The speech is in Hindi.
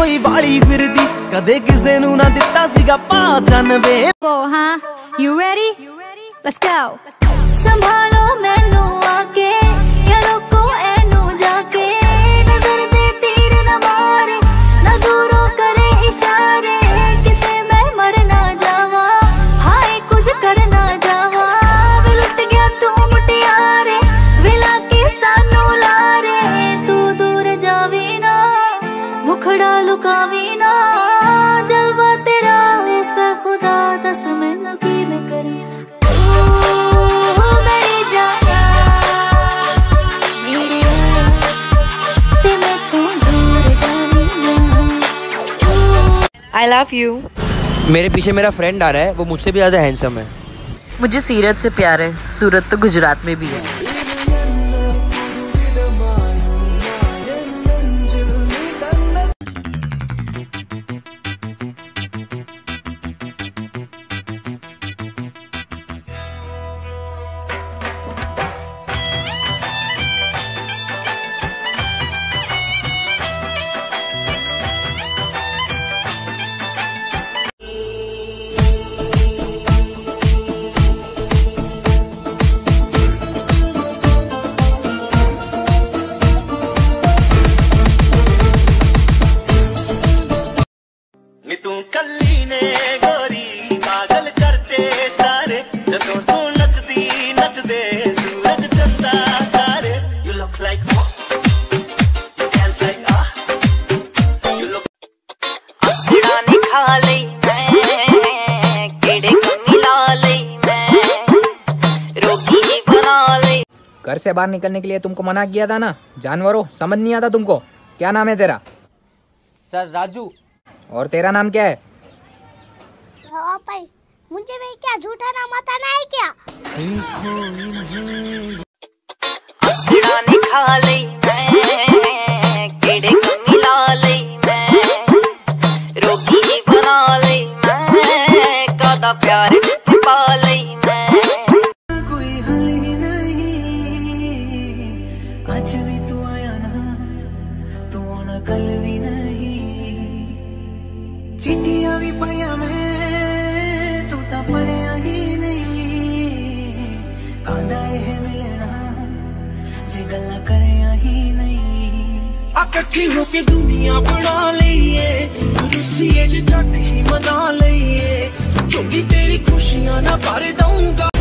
कोई वाली फिरदी कदे किसे नू ना दिता सीगा पहचान वे। हाँ, you ready? Let's go. संभालो मैनू आके या रोको एनू जाके, नजर दे तीर न मारे न दूरों करे इशारे, किते मैं मर ना जावा हाय कुछ कर ना जावा, वे लुट गया तू मुटियारे विला के सानू लारे, तू दूर जावी ना मुखड़ा लुकावी ना, जलवा तेरा है खुदा दस मैं नसीब करे I love you. मेरे पीछे मेरा फ्रेंड आ रहा है, वो मुझसे भी ज्यादा हैंडसम है। मुझे सीरत से प्यार है, सूरत तो गुजरात में भी है। तू कल्ली ने गोरी पागल करते सारे, जदों तू नचदी नचदे सूरज चंदा तारे, you look like you dance like you look अपना निखा लई मैं केड़े कमी ला लई मैं रोगी बना लई। घर से बाहर निकलने के लिए तुमको मना किया था ना, जानवरों समझ नहीं आता तुमको। क्या नाम है तेरा? सर राजू। और तेरा नाम क्या है? भाई मुझे भी क्या झूठा नाम बताना है क्या? अपना निखा लई मैं केड़े कमी ला लई मैं रोगी बना लई मैं कादा प्यार विच पा लई मैं। कोई हल ही नहीं आज भी तू आया ना, तू आना कल भी नहीं, चिट्ठियां भी पाया मैं तू तो पढ़िया ही नहीं, कांदा है मिलना जे गल्ला करिया ही नहीं, इकट्ठी होके दुनिया बना लईए, रुसीए जे जट ही मना लईए, चुंगी तेरी खुशियां ना भर दूंगा।